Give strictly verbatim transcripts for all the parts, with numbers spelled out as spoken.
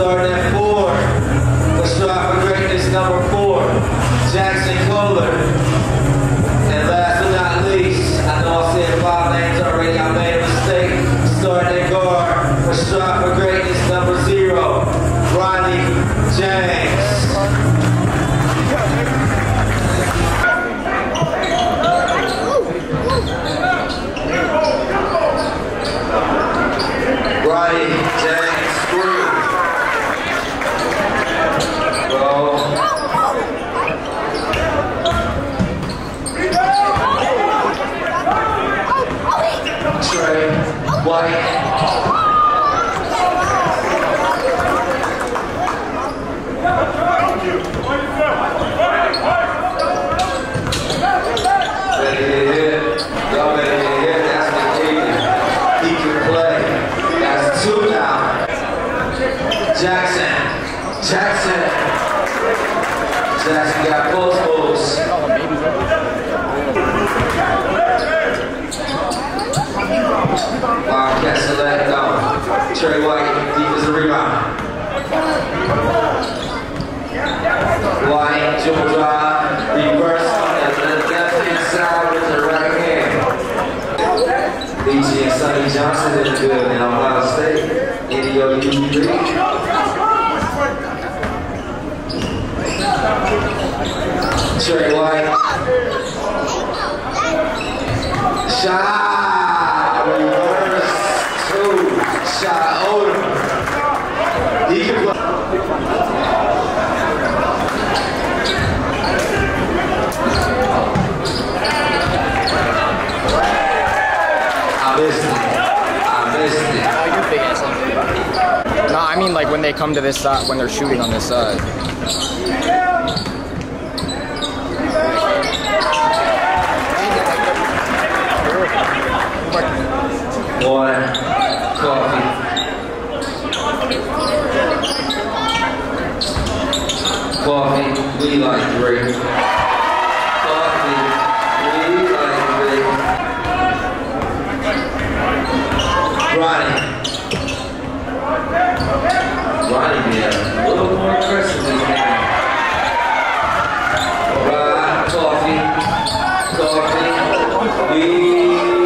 Starting at four. Let's strive for greatness, number four, Jackson Kohler. And last but not least, I know I said five names already, I made a mistake. Starting at guard. Let's strive for greatness, number zero, Bronny James. Bronny James, three. Bro. Trey White. Ready to hit. Y'all ready to hit. That's the key. He can play. That's two now. Jackson. Jackson. Jackson got post moves. Wildcat Select down. Trey White, defensive rebound. White, jump drive, reverse on the left hand side with the right hand. B G and Sonny Johnson is good in Ohio State. N E O U three. Trey White. Shot. Reverse. Two. Shot. Odom. He can play. I missed it. I missed it. Oh, you're big ass. No, I mean like when they come to this side, when they're shooting on this side. One, coffee. Coffee, we like three. Coffee, we like three. Bronny. Bronny be a little more aggressive this game. Alright, coffee. Coffee, we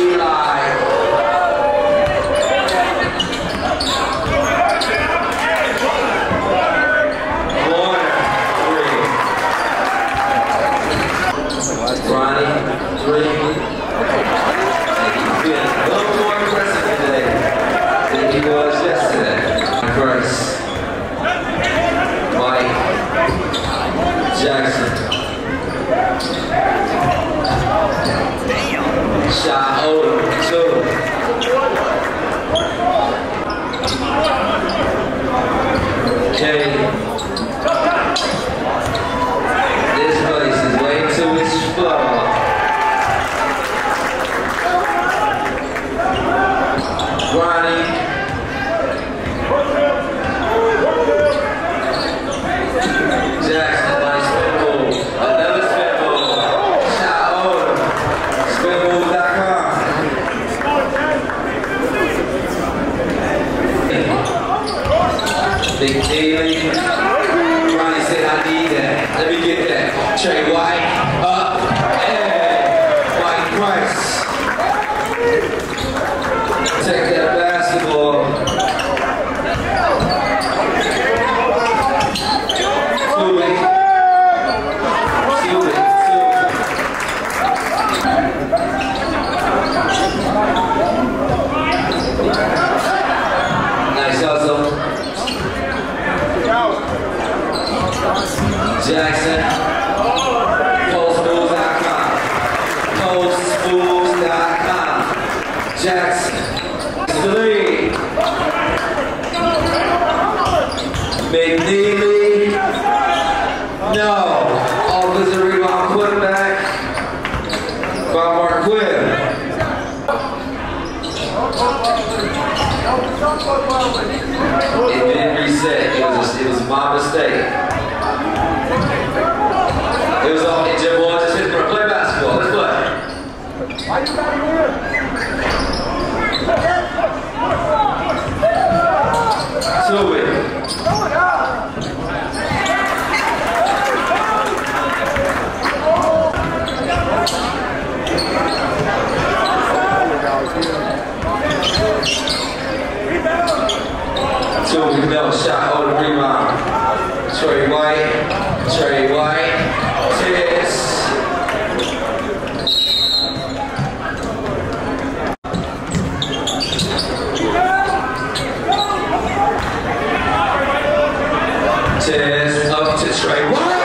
Bronny, three. And he's feeling a little more aggressive today than he was yesterday. First, Mike Jackson. Shot Odom, two. K. This place is way too explode. Bronny. Jackson, nice spin move. Another spin move. Shot Odom. spin move dot com. McNeely. Bronny said, I need that. Let me get that. Trey White. Up. And White Price. Take that basketball. Two it. Two it. Two. Nice hustle. Jackson. post fools dot com. post fools dot com. Jackson. Three. McNeely. No. Offensive rebound quarterback by Marquil. It didn't reset. It was, a, it was my mistake. It was all in Jim Boy. Just hit for play basketball. Let's play. Why you gotta win? Two it. Two, no shot, hold the rebound. Trey White, Trey White, Tiz. Tiz up to Trey White.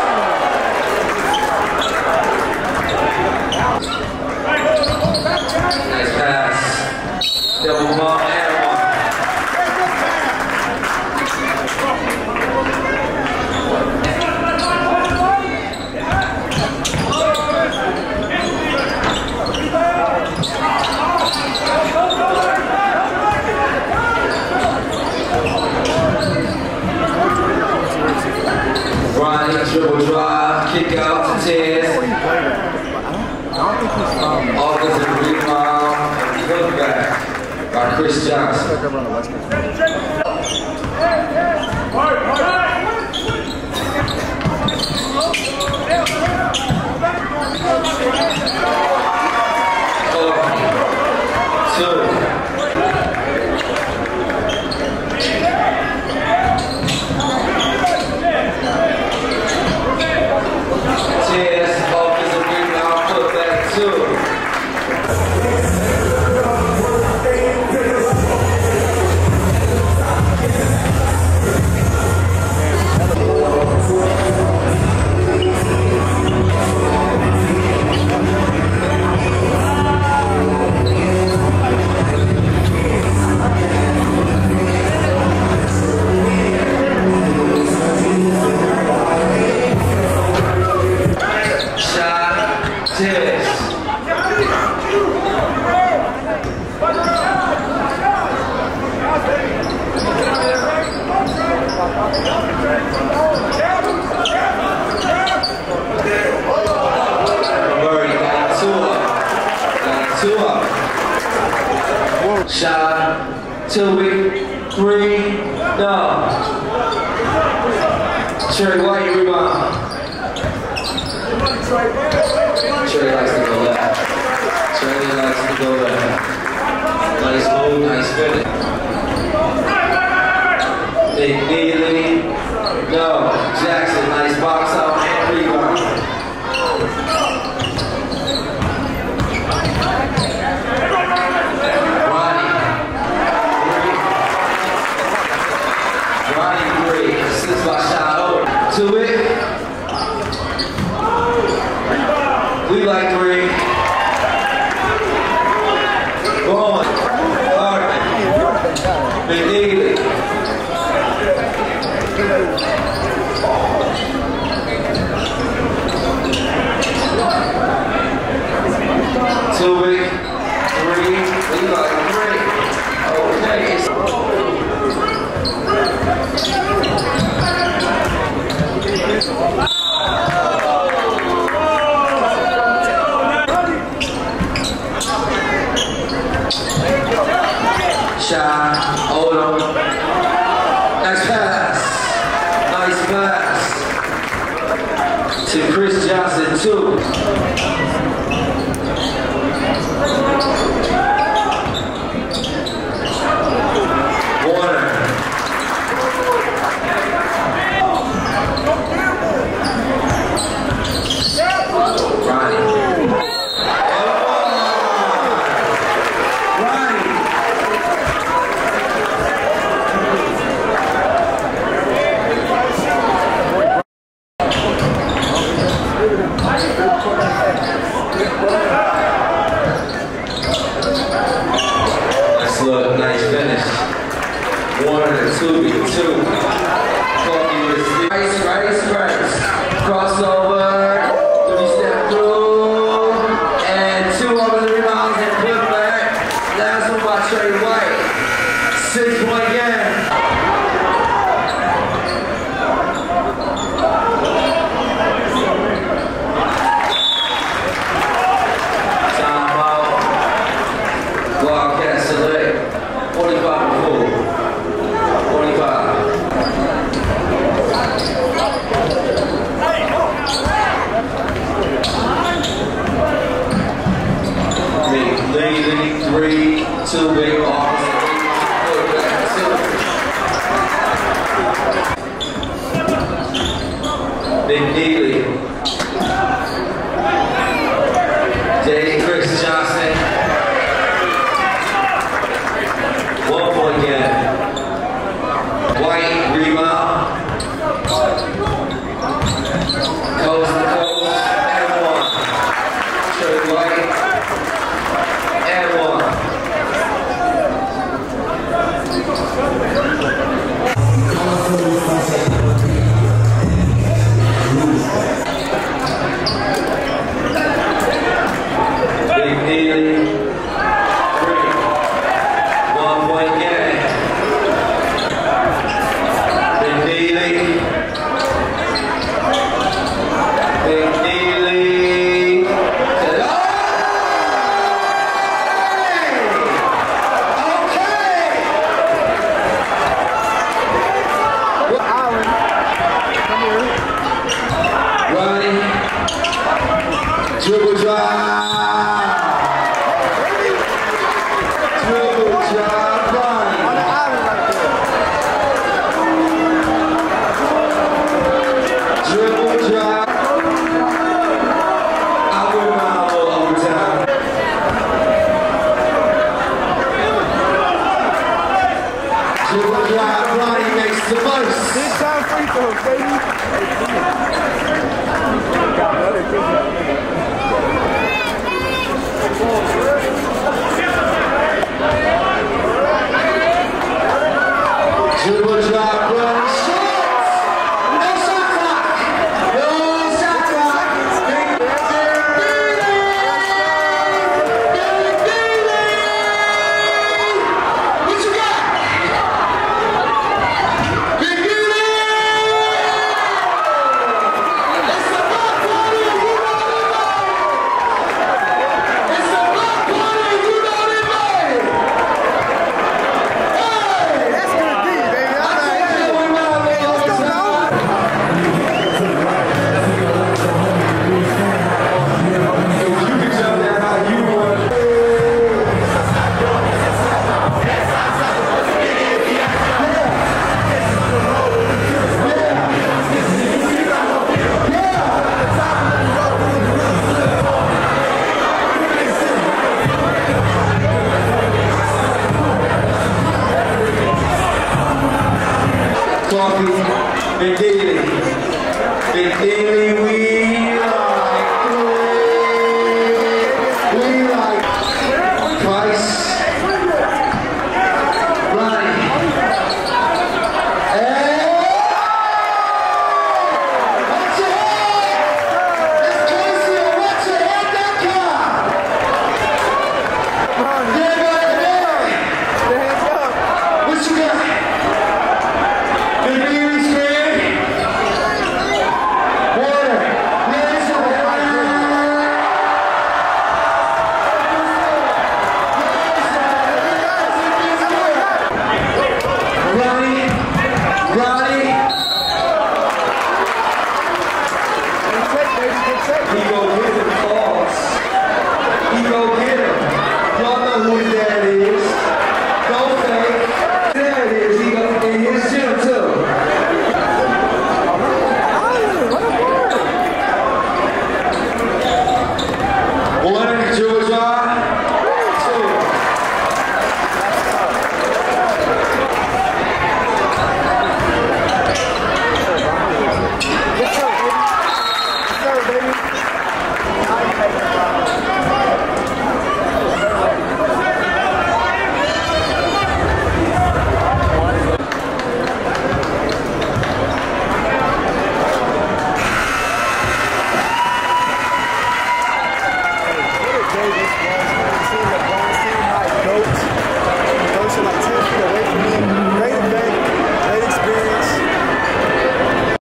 Nice pass. Double ball and one. Bronny dribble drive, kick out to Tiz. Offensive rebound, put back by Chris Johnson. Four, two. Tiz, offensive rebound, put back two. Two up. Shot, two, three, no. Trey White, rebound. Trey likes to go left. Trey likes to go left. Nice move, nice finish. McNeely, no. Jackson, nice box out and rebound. To it. We like three. Going. Hardman. McNeely. Two it. Three. We like three. Okay. Shot, hold on. Nice pass. Nice pass. To Chris Johnson, two. Warner. Ronnie. Nice look, nice finish. One, two, two. Coffee with rice, rice, rice. Crossover, three step through, and two over the rebounds and put back. Last one by Trey White. Six point game. Wildcat Select, forty-five to four. forty-five. why Bronny makes the most. Big time free throws, baby. Dribble drop, Bronny shoots. No shot clock. No shot clock. Big McNeely. Big McNeely. What you got? Big McNeely. It's a block party and you know it, man. It's a block party and you know it, man. Hey. That's good D, baby. I can't tell we know it, man. Let's go, now. You can tell that how you want. Coffee, Big D.